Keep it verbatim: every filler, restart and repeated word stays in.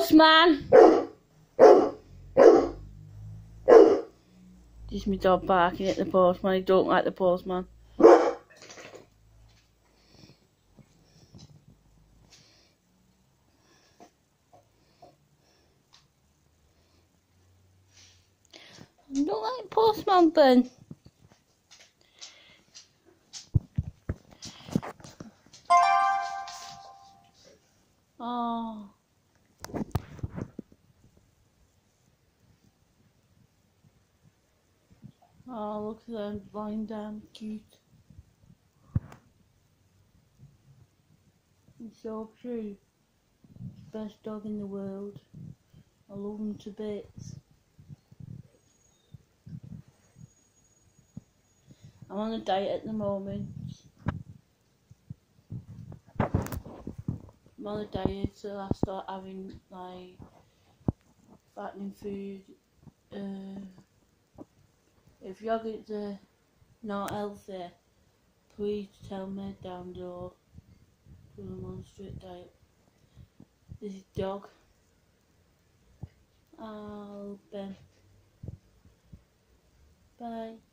postman! This is my dog barking at the postman. He don't like the postman. I don't like postman, Ben. Oh. Oh, look at them lying down, cute. He's so true. He's the best dog in the world. I love him to bits. I'm on a diet at the moment. I'm on a diet till I start having like fattening food. Uh, if yogurts are not healthy, please tell me down below. Because I'm on a strict diet. This is dog. Oh, Ben. Bye.